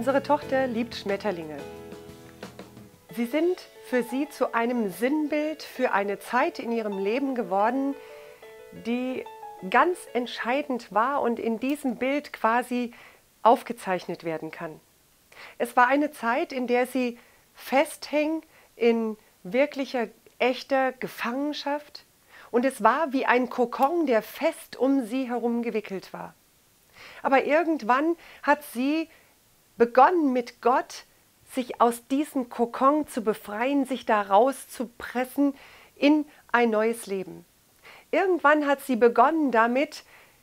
Unsere Tochter liebt Schmetterlinge. Sie sind für sie zu einem Sinnbild für eine Zeit in ihrem Leben geworden, die ganz entscheidend war und in diesem Bild quasi aufgezeichnet werden kann. Es war eine Zeit, in der sie festhing in wirklicher, echter Gefangenschaft, und es war wie ein Kokon, der fest um sie herum gewickelt war. Aber irgendwann hat sie begonnen, mit Gott sich aus diesem Kokon zu befreien, sich da rauszupressen in ein neues Leben. Irgendwann hat sie begonnen damit,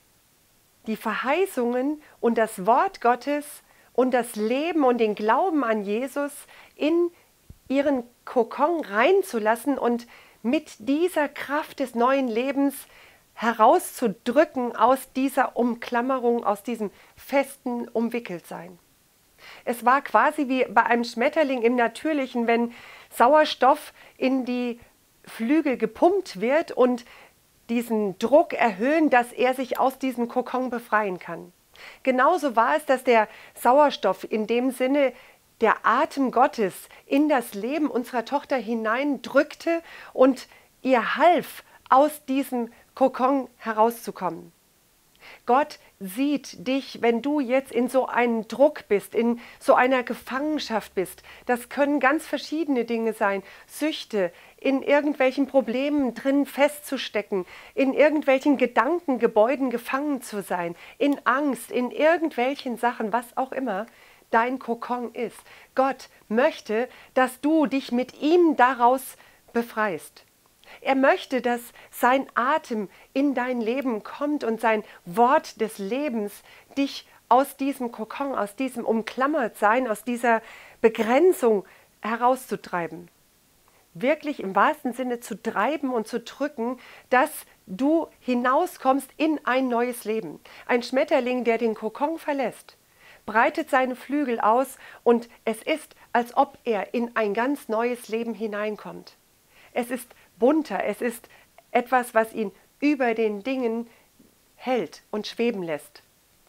die Verheißungen und das Wort Gottes und das Leben und den Glauben an Jesus in ihren Kokon reinzulassen und mit dieser Kraft des neuen Lebens herauszudrücken aus dieser Umklammerung, aus diesem festen Umwickeltsein. Es war quasi wie bei einem Schmetterling im Natürlichen, wenn Sauerstoff in die Flügel gepumpt wird und diesen Druck erhöhen, dass er sich aus diesem Kokon befreien kann. Genauso war es, dass der Sauerstoff in dem Sinne der Atem Gottes in das Leben unserer Tochter hineindrückte und ihr half, aus diesem Kokon herauszukommen. Gott sieht dich, wenn du jetzt in so einem Druck bist, in so einer Gefangenschaft bist. Das können ganz verschiedene Dinge sein. Süchte, in irgendwelchen Problemen drin festzustecken, in irgendwelchen Gedankengebäuden gefangen zu sein, in Angst, in irgendwelchen Sachen, was auch immer dein Kokon ist. Gott möchte, dass du dich mit ihm daraus befreist. Er möchte, dass sein Atem in dein Leben kommt und sein Wort des Lebens dich aus diesem Kokon, aus diesem Umklammertsein, aus dieser Begrenzung herauszutreiben. Wirklich im wahrsten Sinne zu treiben und zu drücken, dass du hinauskommst in ein neues Leben. Ein Schmetterling, der den Kokon verlässt, breitet seine Flügel aus und es ist, als ob er in ein ganz neues Leben hineinkommt. Es ist bunter, es ist etwas, was ihn über den Dingen hält und schweben lässt.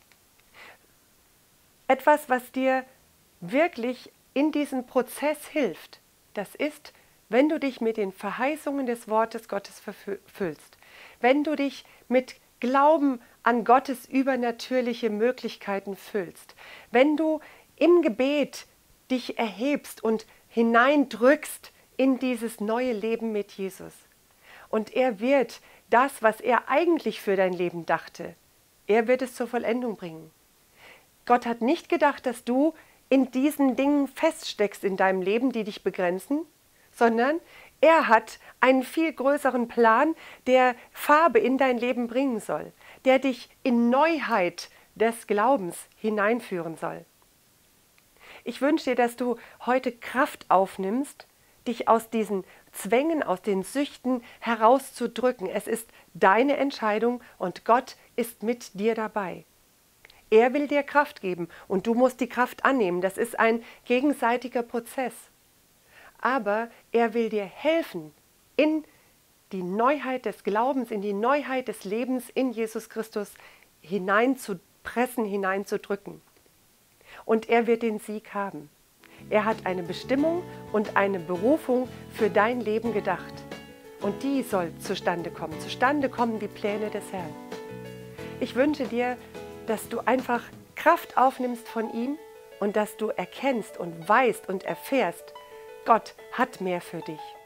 Etwas, was dir wirklich in diesem Prozess hilft, das ist, wenn du dich mit den Verheißungen des Wortes Gottes füllst, wenn du dich mit Glauben an Gottes übernatürliche Möglichkeiten füllst, wenn du im Gebet dich erhebst und hineindrückst in dieses neue Leben mit Jesus. Und er wird das, was er eigentlich für dein Leben dachte, er wird es zur Vollendung bringen. Gott hat nicht gedacht, dass du in diesen Dingen feststeckst in deinem Leben, die dich begrenzen, sondern er hat einen viel größeren Plan, der Farbe in dein Leben bringen soll, der dich in Neuheit des Glaubens hineinführen soll. Ich wünsche dir, dass du heute Kraft aufnimmst, dich aus diesen Zwängen, aus den Süchten herauszudrücken. Es ist deine Entscheidung und Gott ist mit dir dabei. Er will dir Kraft geben und du musst die Kraft annehmen. Das ist ein gegenseitiger Prozess. Aber er will dir helfen, in die Neuheit des Glaubens, in die Neuheit des Lebens in Jesus Christus hineinzupressen, hineinzudrücken. Und er wird den Sieg haben. Er hat eine Bestimmung und eine Berufung für dein Leben gedacht. Und die soll zustande kommen. Zustande kommen die Pläne des Herrn. Ich wünsche dir, dass du einfach Kraft aufnimmst von ihm und dass du erkennst und weißt und erfährst, Gott hat mehr für dich.